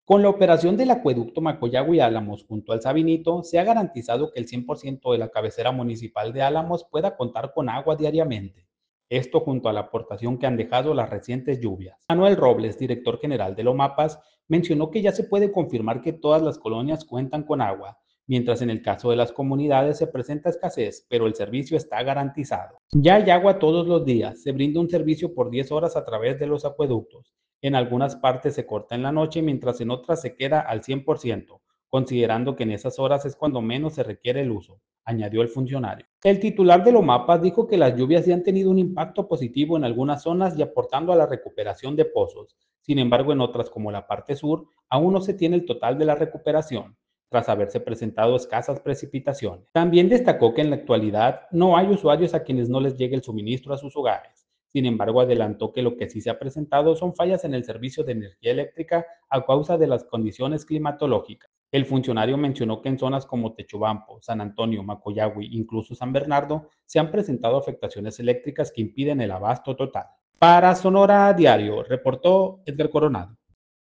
Con la operación del acueducto Macoyagua y Álamos junto al Sabinito, se ha garantizado que el 100% de la cabecera municipal de Álamos pueda contar con agua diariamente. Esto junto a la aportación que han dejado las recientes lluvias. Manuel Robles, director general de Lomapas, mencionó que ya se puede confirmar que todas las colonias cuentan con agua, mientras en el caso de las comunidades se presenta escasez, pero el servicio está garantizado. Ya hay agua todos los días, se brinda un servicio por 10 horas a través de los acueductos. En algunas partes se corta en la noche, mientras en otras se queda al 100%, considerando que en esas horas es cuando menos se requiere el uso, añadió el funcionario. El titular de Lomapas dijo que las lluvias ya han tenido un impacto positivo en algunas zonas y aportando a la recuperación de pozos. Sin embargo, en otras como la parte sur, aún no se tiene el total de la recuperación, tras haberse presentado escasas precipitaciones. También destacó que en la actualidad no hay usuarios a quienes no les llegue el suministro a sus hogares. Sin embargo, adelantó que lo que sí se ha presentado son fallas en el servicio de energía eléctrica a causa de las condiciones climatológicas. El funcionario mencionó que en zonas como Techobampo, San Antonio, Macoyagüe, incluso San Bernardo, se han presentado afectaciones eléctricas que impiden el abasto total. Para Sonora Diario, reportó Edgar Coronado.